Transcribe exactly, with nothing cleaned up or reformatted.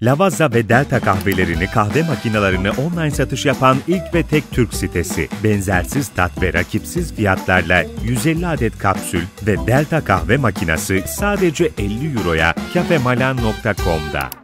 Lavazza ve Delta kahvelerini, kahve makinelerini online satış yapan ilk ve tek Türk sitesi. Benzersiz tat ve rakipsiz fiyatlarla yüz elli adet kapsül ve Delta kahve makinesi sadece elli euroya kafemalan nokta com'da.